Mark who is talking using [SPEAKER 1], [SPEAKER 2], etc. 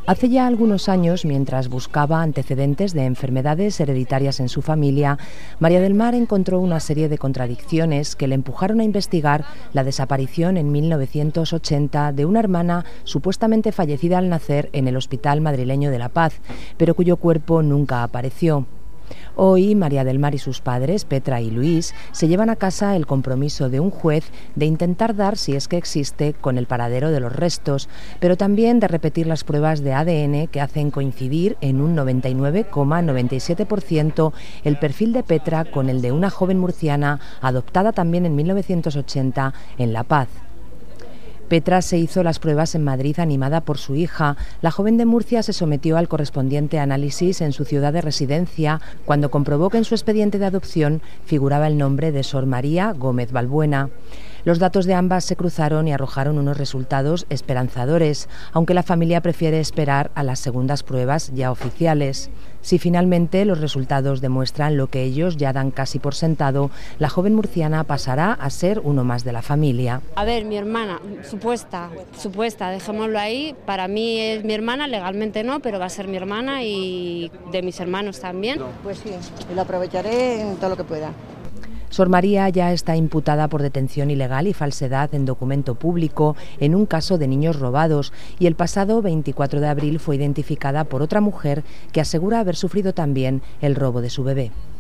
[SPEAKER 1] Hace ya algunos años, mientras buscaba antecedentes de enfermedades hereditarias en su familia, María del Mar encontró una serie de contradicciones que le empujaron a investigar la desaparición en 1980 de una hermana supuestamente fallecida al nacer en el Hospital Madrileño de La Paz, pero cuyo cuerpo nunca apareció. Hoy, María del Mar y sus padres, Petra y Luis, se llevan a casa el compromiso de un juez de intentar dar, si es que existe, con el paradero de los restos, pero también de repetir las pruebas de ADN que hacen coincidir en un 99,97% el perfil de Petra con el de una joven murciana adoptada también en 1980 en La Paz. Petra se hizo las pruebas en Madrid animada por su hija. La joven de Murcia se sometió al correspondiente análisis en su ciudad de residencia cuando comprobó que en su expediente de adopción figuraba el nombre de Sor María Gómez Balbuena. Los datos de ambas se cruzaron y arrojaron unos resultados esperanzadores, aunque la familia prefiere esperar a las segundas pruebas ya oficiales. Si finalmente los resultados demuestran lo que ellos ya dan casi por sentado, la joven murciana pasará a ser uno más de la familia.
[SPEAKER 2] A ver, mi hermana, supuesta, dejémoslo ahí. Para mí es mi hermana, legalmente no, pero va a ser mi hermana y de mis hermanos también.
[SPEAKER 3] Pues sí, y lo aprovecharé en todo lo que pueda.
[SPEAKER 1] Sor María ya está imputada por detención ilegal y falsedad en documento público en un caso de niños robados y el pasado 24 de abril fue identificada por otra mujer que asegura haber sufrido también el robo de su bebé.